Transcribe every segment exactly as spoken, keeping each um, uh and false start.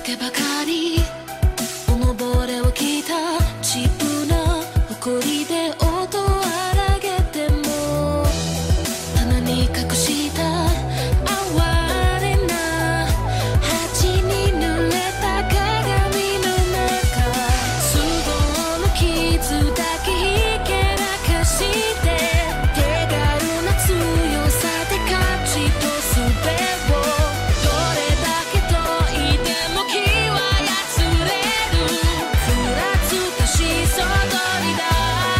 けばかりおのぼれを聞いたチップな誇りで音を荒げても棚に隠した哀れな鉢に濡れた鏡の中都合の傷だけひけらかして手軽な強さで勝ちとすべをどれだけ遠いでも気はやつれるふらつかしそう鳥だ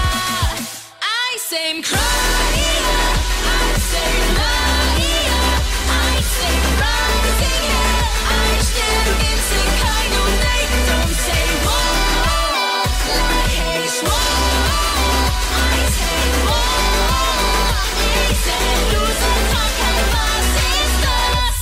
I say cry I say lie I say rising愛してる現世界のない Don't say war like hate war I say war I say lose and conquer my sisters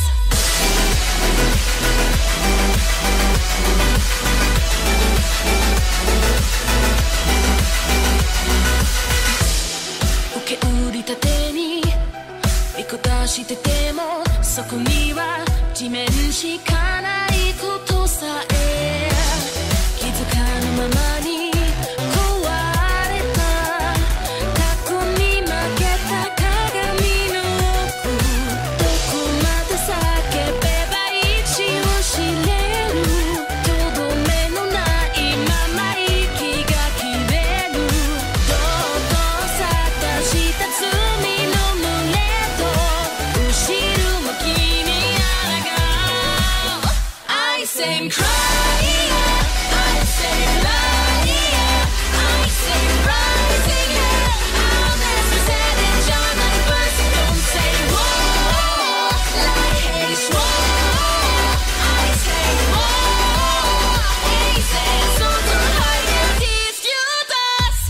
受け売りたてに見下しててもそこには地面しかないことさえ気づかぬままに壊れた過去に負けた鏡の奥どこまで叫べば一を知れるとどめのないまま息が切れる堂々探した罪の群れと後ろ向きに抗う I say cry I say lie I say rising I'll never said it じゃない But don't say war like hate war I say war I say so to hide it if you does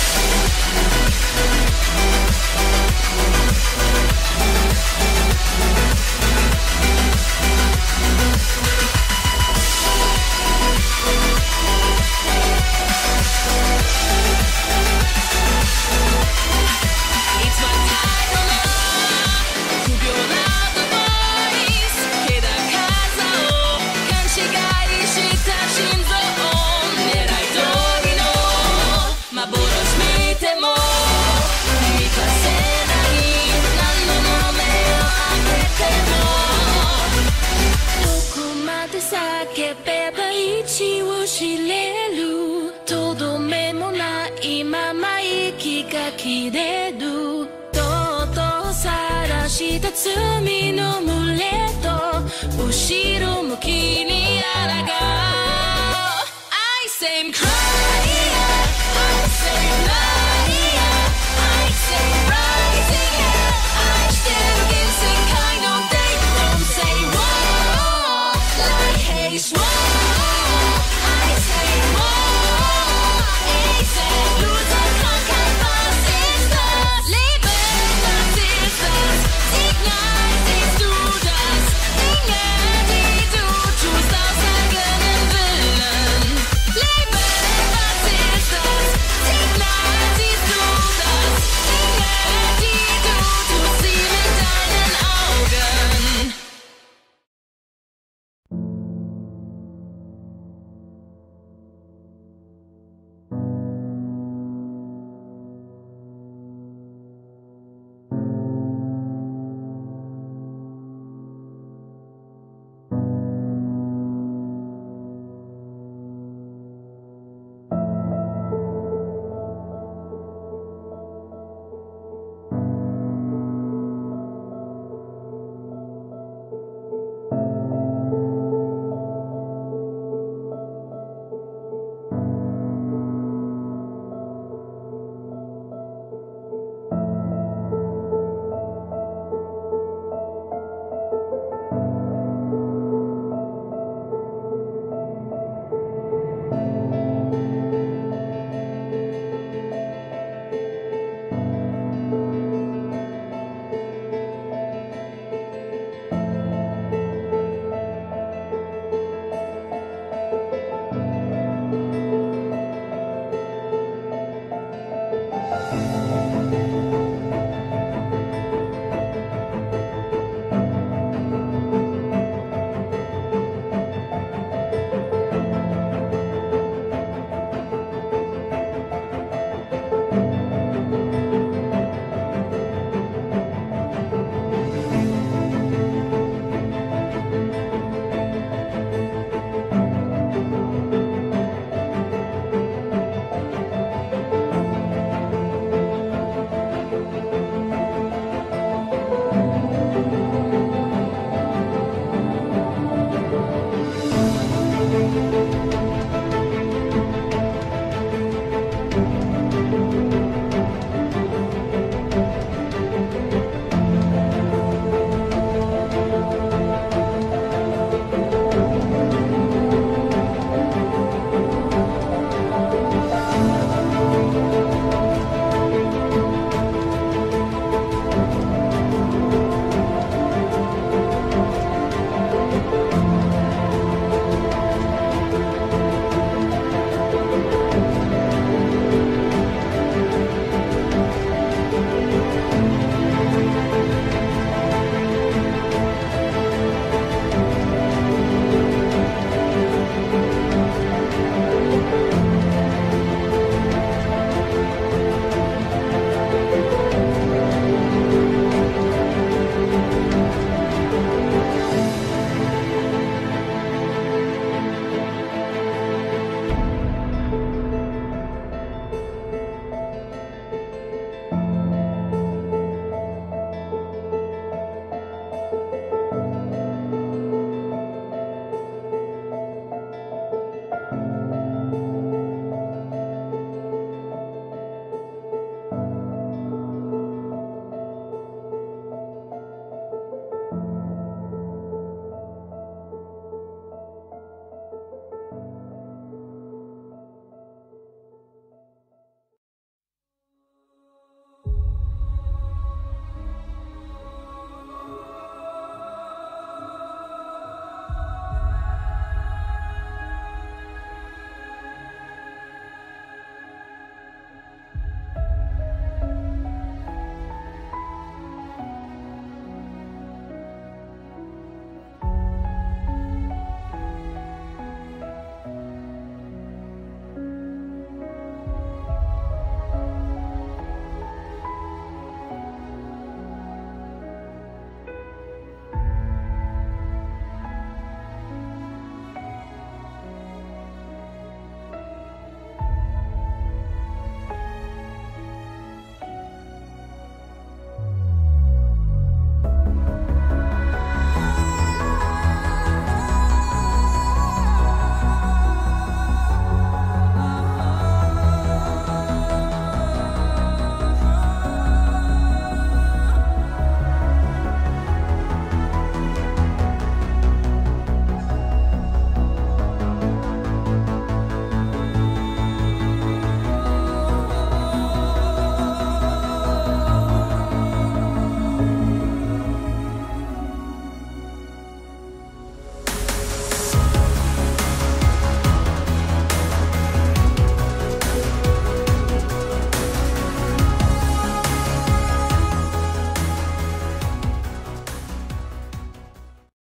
It's my title now 不病なアドバイス気高さを勘違いした心臓狙い通りの幻見ても満たせない何度も目を開けてもどこまで叫べば一を知れるとどめもないまま息が切れるとうとう晒した罪の群れと後ろ向きに抗う I say cry